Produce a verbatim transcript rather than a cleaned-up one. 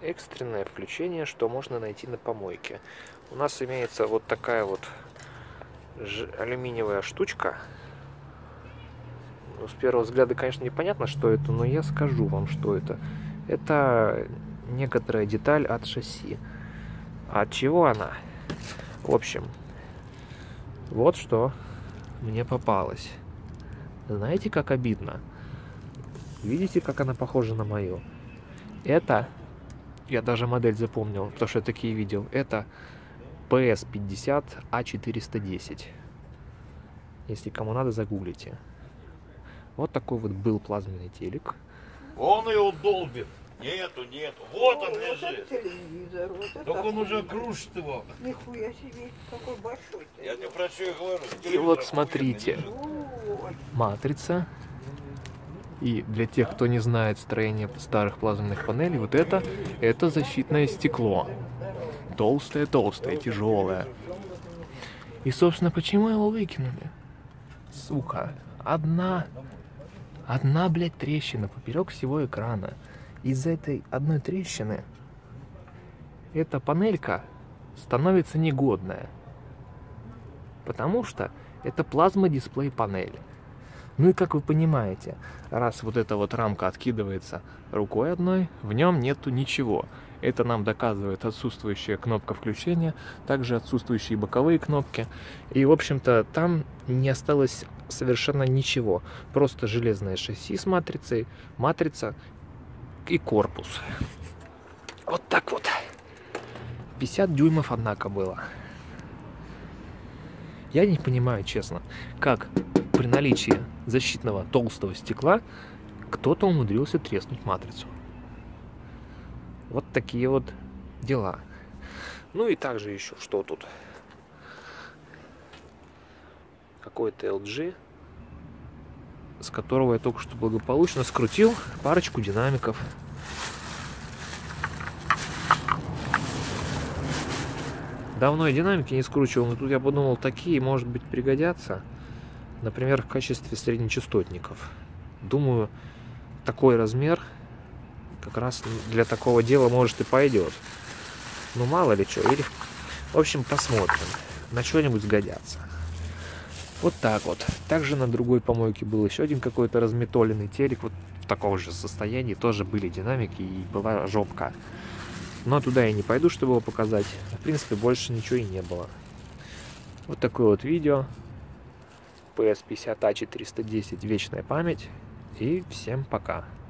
экстренное включение, что можно найти на помойке. У нас имеется вот такая вот алюминиевая штучка. Ну, с первого взгляда, конечно, непонятно, что это, но я скажу вам, что это. Это некоторая деталь от шасси. А от чего она? В общем, вот что мне попалось. Знаете, как обидно? Видите, как она похожа на мою? Это, я даже модель запомнил, потому что я такие видел. Это пи эс пятьдесят а четыреста десять. Если кому надо, загуглите. Вот такой вот был плазменный телек. Он его долбит. Нету, нету. Вот он лежит. Телевизор, вот так он уже крушит его. Нихуя себе, какой большой. Я тебе про что и говорю. И вот смотрите. Матрица. И для тех, кто не знает строение старых плазменных панелей, вот это, это защитное стекло. Толстое-толстое, тяжелое. И, собственно, почему его выкинули? Сука. Одна, одна, блядь, трещина поперек всего экрана. Из этой одной трещины эта панелька становится негодная. Потому что это плазма-дисплей панель. Ну и как вы понимаете, раз вот эта вот рамка откидывается рукой одной, в нем нету ничего. Это нам доказывает отсутствующая кнопка включения, также отсутствующие боковые кнопки. И, в общем-то, там не осталось совершенно ничего. Просто железное шасси с матрицей, матрица и корпус. Вот так вот. пятьдесят дюймов, однако, было. Я не понимаю, честно, как при наличии защитного толстого стекла кто-то умудрился треснуть матрицу. Вот такие вот дела. Ну и также еще что тут? Какой-то эл джи, с которого я только что благополучно скрутил парочку динамиков. Давно я динамики не скручивал, но тут я подумал, такие, может быть, пригодятся. Например, в качестве среднечастотников. Думаю, такой размер как раз для такого дела, может, и пойдет. Ну, мало ли что. Или... В общем, посмотрим. На что-нибудь сгодятся. Вот так вот. Также на другой помойке был еще один какой-то разметоленный телек. Вот в таком же состоянии тоже были динамики и была жопка. Но туда я не пойду, чтобы его показать. В принципе, больше ничего и не было. Вот такое вот видео. пи эс пятьдесят а четыреста десять, вечная память. И всем пока.